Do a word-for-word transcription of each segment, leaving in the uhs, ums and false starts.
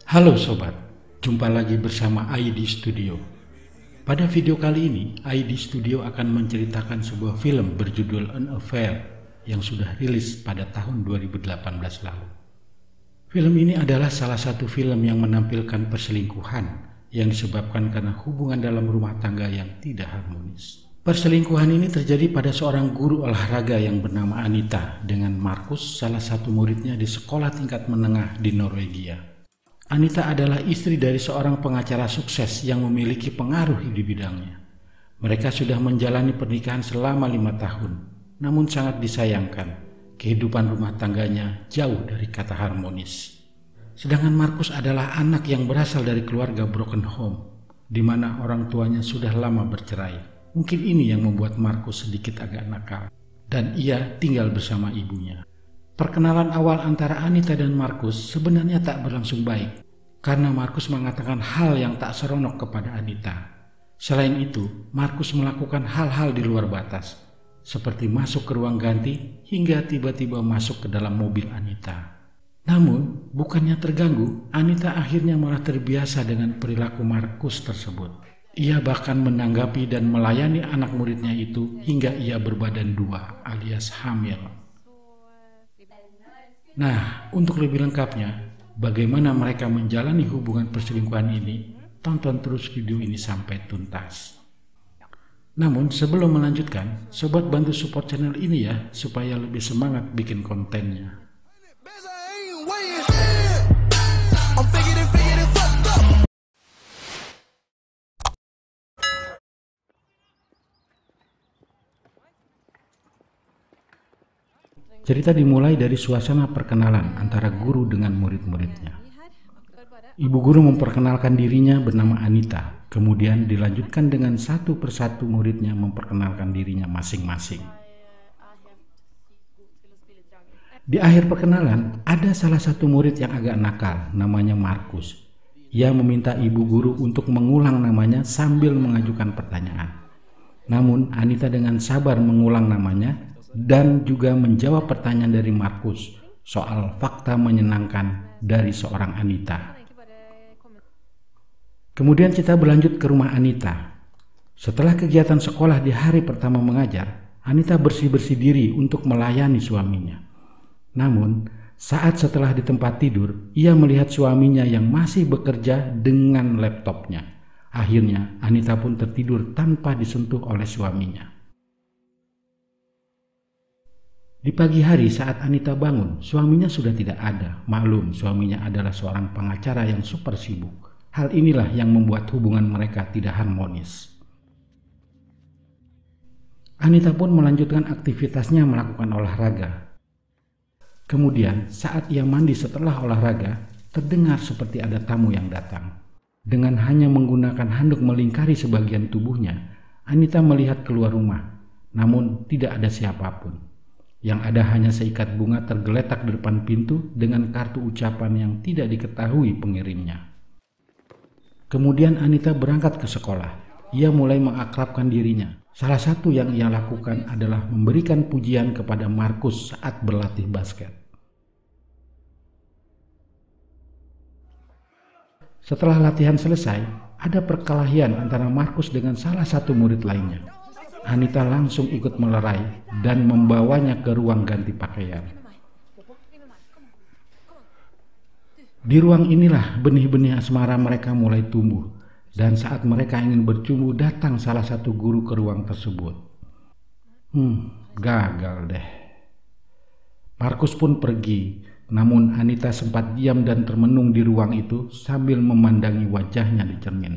Halo sobat, jumpa lagi bersama I D Studio. Pada video kali ini, I D Studio akan menceritakan sebuah film berjudul An Affair yang sudah rilis pada tahun dua ribu delapan belas lalu. Film ini adalah salah satu film yang menampilkan perselingkuhan yang disebabkan karena hubungan dalam rumah tangga yang tidak harmonis. Perselingkuhan ini terjadi pada seorang guru olahraga yang bernama Anita dengan Markus, salah satu muridnya di sekolah tingkat menengah di Norwegia. Anita adalah istri dari seorang pengacara sukses yang memiliki pengaruh di bidangnya. Mereka sudah menjalani pernikahan selama lima tahun, namun sangat disayangkan, kehidupan rumah tangganya jauh dari kata harmonis. Sedangkan Markus adalah anak yang berasal dari keluarga broken home, di mana orang tuanya sudah lama bercerai. Mungkin ini yang membuat Markus sedikit agak nakal, dan ia tinggal bersama ibunya. Perkenalan awal antara Anita dan Markus sebenarnya tak berlangsung baik, karena Markus mengatakan hal yang tak seronok kepada Anita. Selain itu, Markus melakukan hal-hal di luar batas, seperti masuk ke ruang ganti hingga tiba-tiba masuk ke dalam mobil Anita. Namun, bukannya terganggu, Anita akhirnya malah terbiasa dengan perilaku Markus tersebut. Ia bahkan menanggapi dan melayani anak muridnya itu hingga ia berbadan dua alias hamil. Nah, untuk lebih lengkapnya, bagaimana mereka menjalani hubungan perselingkuhan ini, tonton terus video ini sampai tuntas. Namun, sebelum melanjutkan, sobat bantu support channel ini ya, supaya lebih semangat bikin kontennya. Cerita dimulai dari suasana perkenalan antara guru dengan murid-muridnya. Ibu guru memperkenalkan dirinya bernama Anita, kemudian dilanjutkan dengan satu persatu muridnya memperkenalkan dirinya masing-masing. Di akhir perkenalan, ada salah satu murid yang agak nakal, namanya Markus. Ia meminta ibu guru untuk mengulang namanya sambil mengajukan pertanyaan. Namun, Anita dengan sabar mengulang namanya dan juga menjawab pertanyaan dari Markus soal fakta menyenangkan dari seorang Anita. Kemudian kita berlanjut ke rumah Anita. Setelah kegiatan sekolah di hari pertama mengajar, Anita bersih-bersih diri untuk melayani suaminya. Namun, saat setelah di tempat tidur, ia melihat suaminya yang masih bekerja dengan laptopnya. Akhirnya, Anita pun tertidur tanpa disentuh oleh suaminya. Di pagi hari saat Anita bangun, suaminya sudah tidak ada. Maklum, suaminya adalah seorang pengacara yang super sibuk. Hal inilah yang membuat hubungan mereka tidak harmonis. Anita pun melanjutkan aktivitasnya melakukan olahraga. Kemudian, saat ia mandi setelah olahraga, terdengar seperti ada tamu yang datang. Dengan hanya menggunakan handuk melingkari sebagian tubuhnya, Anita melihat keluar rumah, namun tidak ada siapapun. Yang ada hanya seikat bunga tergeletak di depan pintu dengan kartu ucapan yang tidak diketahui pengirimnya. Kemudian Anita berangkat ke sekolah. Ia mulai mengakrabkan dirinya. Salah satu yang ia lakukan adalah memberikan pujian kepada Markus saat berlatih basket. Setelah latihan selesai, ada perkelahian antara Markus dengan salah satu murid lainnya. Anita langsung ikut melerai dan membawanya ke ruang ganti pakaian. Di ruang inilah benih-benih asmara mereka mulai tumbuh, dan saat mereka ingin bercumbu datang salah satu guru ke ruang tersebut. Hmm, gagal deh. Markus pun pergi, namun Anita sempat diam dan termenung di ruang itu sambil memandangi wajahnya di cermin.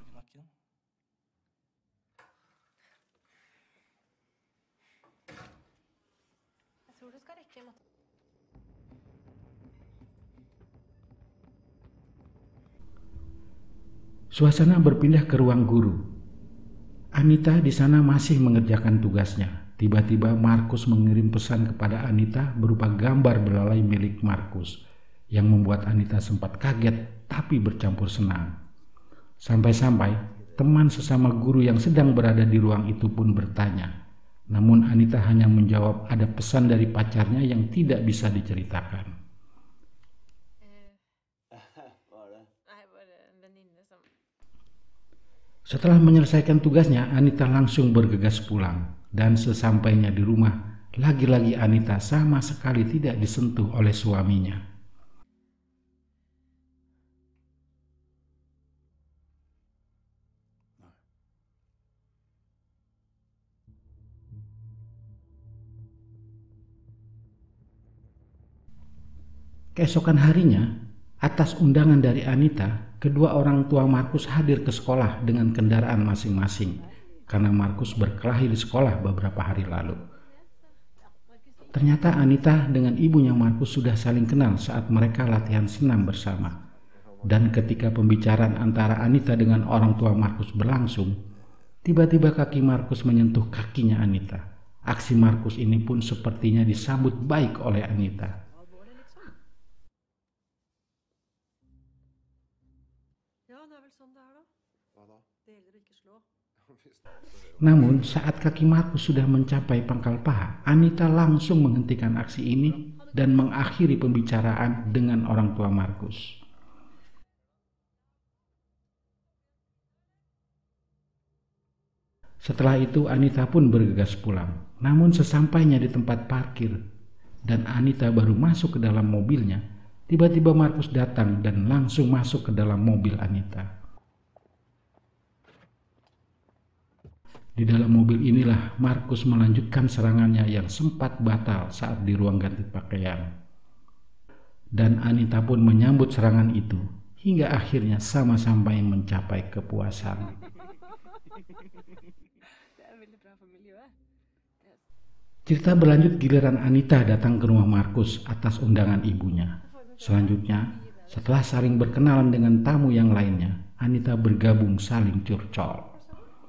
Suasana berpindah ke ruang guru. Anita di sana masih mengerjakan tugasnya. Tiba-tiba Markus mengirim pesan kepada Anita berupa gambar belalai milik Markus yang membuat Anita sempat kaget tapi bercampur senang. Sampai-sampai teman sesama guru yang sedang berada di ruang itu pun bertanya. Namun Anita hanya menjawab ada pesan dari pacarnya yang tidak bisa diceritakan. Setelah menyelesaikan tugasnya, Anita langsung bergegas pulang. Dan sesampainya di rumah, lagi-lagi Anita sama sekali tidak disentuh oleh suaminya. Keesokan harinya, atas undangan dari Anita, kedua orang tua Markus hadir ke sekolah dengan kendaraan masing-masing karena Markus berkelahi di sekolah beberapa hari lalu. Ternyata Anita dengan ibunya Markus sudah saling kenal saat mereka latihan senam bersama. Dan ketika pembicaraan antara Anita dengan orang tua Markus berlangsung, tiba-tiba kaki Markus menyentuh kakinya Anita. Aksi Markus ini pun sepertinya disambut baik oleh Anita. Namun saat kaki Markus sudah mencapai pangkal paha, Anita langsung menghentikan aksi ini dan mengakhiri pembicaraan dengan orang tua Markus. Setelah itu Anita pun bergegas pulang. Namun sesampainya di tempat parkir dan Anita baru masuk ke dalam mobilnya, tiba-tiba Markus datang dan langsung masuk ke dalam mobil Anita. Di dalam mobil inilah Markus melanjutkan serangannya yang sempat batal saat di ruang ganti pakaian. Dan Anita pun menyambut serangan itu hingga akhirnya sama-sama mencapai kepuasan. Cerita berlanjut giliran Anita datang ke rumah Markus atas undangan ibunya. Selanjutnya, setelah saling berkenalan dengan tamu yang lainnya, Anita bergabung saling curcol.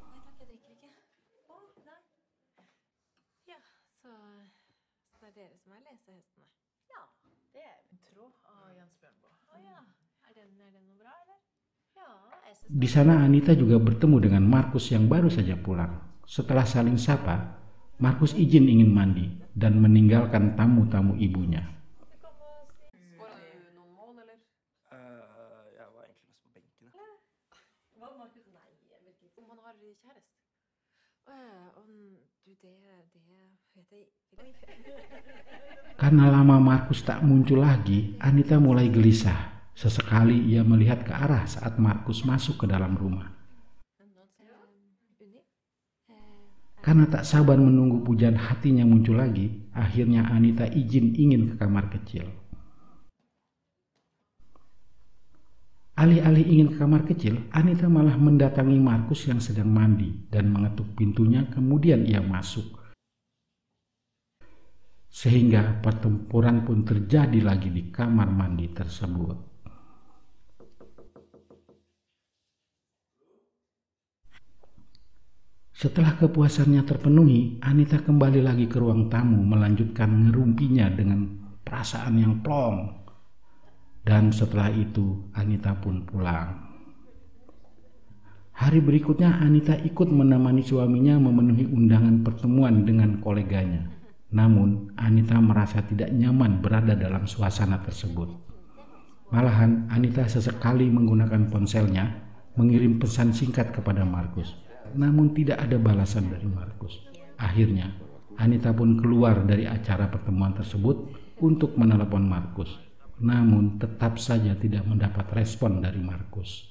Di sana Anita juga bertemu dengan Markus yang baru saja pulang. Setelah saling sapa, Markus izin ingin mandi dan meninggalkan tamu-tamu ibunya. Karena lama Markus tak muncul lagi, Anita mulai gelisah. Sesekali ia melihat ke arah saat Markus masuk ke dalam rumah. Karena tak sabar menunggu pujaan hatinya muncul lagi, akhirnya Anita izin ingin ke kamar kecil. Alih-alih ingin ke kamar kecil, Anita malah mendatangi Markus yang sedang mandi dan mengetuk pintunya, kemudian ia masuk. Sehingga pertempuran pun terjadi lagi di kamar mandi tersebut. Setelah kepuasannya terpenuhi, Anita kembali lagi ke ruang tamu melanjutkan ngerumpinya dengan perasaan yang plong. Dan setelah itu Anita pun pulang. Hari berikutnya Anita ikut menemani suaminya memenuhi undangan pertemuan dengan koleganya. Namun Anita merasa tidak nyaman berada dalam suasana tersebut. Malahan Anita sesekali menggunakan ponselnya mengirim pesan singkat kepada Markus. Namun tidak ada balasan dari Markus. Akhirnya Anita pun keluar dari acara pertemuan tersebut untuk menelepon Markus. Namun tetap saja tidak mendapat respon dari Markus.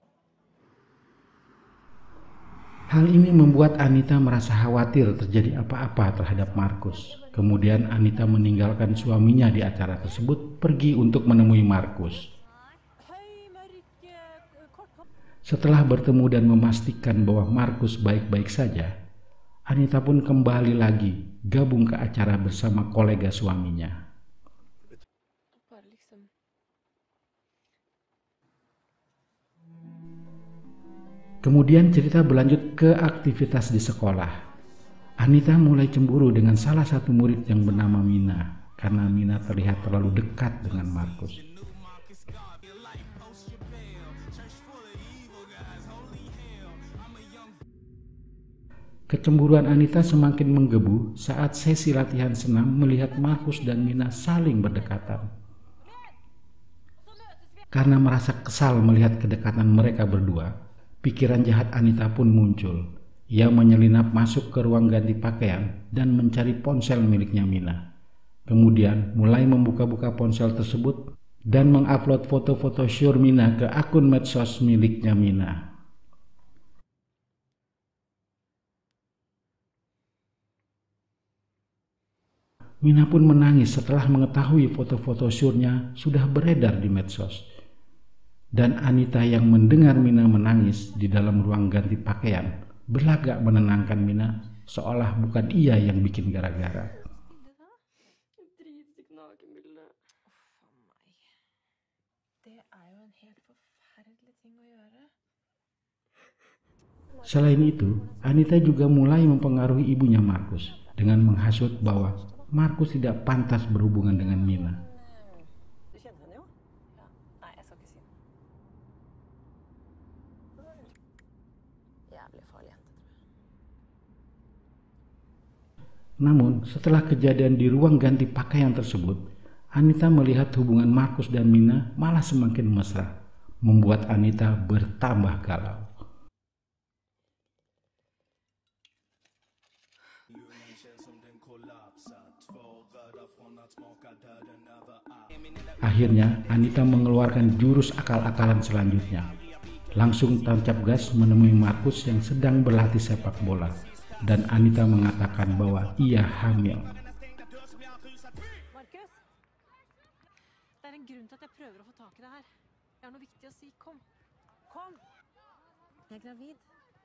Hal ini membuat Anita merasa khawatir terjadi apa-apa terhadap Markus. Kemudian Anita meninggalkan suaminya di acara tersebut, pergi untuk menemui Markus. Setelah bertemu dan memastikan bahwa Markus baik-baik saja, Anita pun kembali lagi gabung ke acara bersama kolega suaminya. Kemudian cerita berlanjut ke aktivitas di sekolah. Anita mulai cemburu dengan salah satu murid yang bernama Mina, karena Mina terlihat terlalu dekat dengan Markus. Kecemburuan Anita semakin menggebu saat sesi latihan senam melihat Markus dan Mina saling berdekatan. Karena merasa kesal melihat kedekatan mereka berdua, pikiran jahat Anita pun muncul. Ia menyelinap masuk ke ruang ganti pakaian dan mencari ponsel miliknya Mina. Kemudian mulai membuka-buka ponsel tersebut dan mengupload foto-foto syur Mina ke akun medsos miliknya Mina. Mina pun menangis setelah mengetahui foto-foto syurnya sudah beredar di medsos. Dan Anita yang mendengar Mina menangis di dalam ruang ganti pakaian berlagak menenangkan Mina seolah bukan ia yang bikin gara-gara. Selain itu, Anita juga mulai mempengaruhi ibunya Markus dengan menghasut bahwa Markus tidak pantas berhubungan dengan Mina. Namun, setelah kejadian di ruang ganti pakaian tersebut, Anita melihat hubungan Markus dan Mina malah semakin mesra, membuat Anita bertambah galau. Akhirnya, Anita mengeluarkan jurus akal-akalan selanjutnya. Langsung tancap gas menemui Markus yang sedang berlatih sepak bola. Dan Anita mengatakan bahwa ia hamil. Markus, det er en grunn til at jeg prøver å få tak i det her. Jeg har noe viktig å si. Kom. Kom. Jeg er gravid.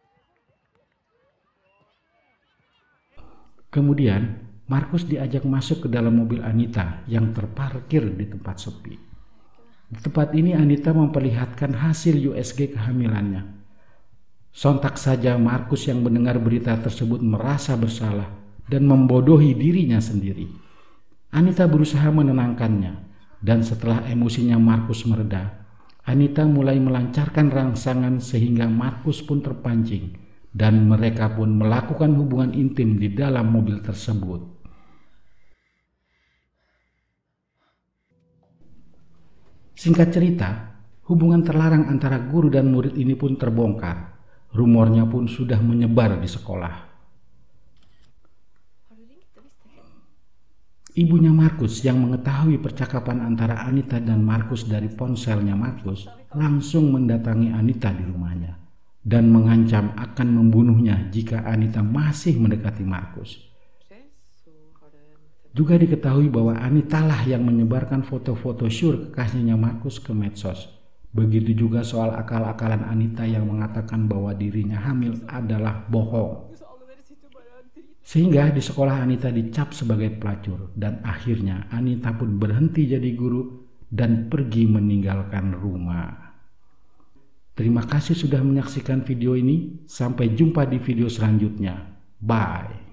Kemudian, Markus diajak masuk ke dalam mobil Anita yang terparkir di tempat sepi. Di tempat ini Anita memperlihatkan hasil U S G kehamilannya. Sontak saja Markus yang mendengar berita tersebut merasa bersalah dan membodohi dirinya sendiri. Anita berusaha menenangkannya, dan setelah emosinya Markus mereda, Anita mulai melancarkan rangsangan sehingga Markus pun terpancing dan mereka pun melakukan hubungan intim di dalam mobil tersebut. Singkat cerita, hubungan terlarang antara guru dan murid ini pun terbongkar. Rumornya pun sudah menyebar di sekolah. Ibunya Markus yang mengetahui percakapan antara Anita dan Markus dari ponselnya Markus langsung mendatangi Anita di rumahnya dan mengancam akan membunuhnya jika Anita masih mendekati Markus. Juga diketahui bahwa Anita lah yang menyebarkan foto-foto syur kekasihnya Markus ke medsos. Begitu juga soal akal-akalan Anita yang mengatakan bahwa dirinya hamil adalah bohong. Sehingga di sekolah Anita dicap sebagai pelacur dan akhirnya Anita pun berhenti jadi guru dan pergi meninggalkan rumah. Terima kasih sudah menyaksikan video ini. Sampai jumpa di video selanjutnya. Bye.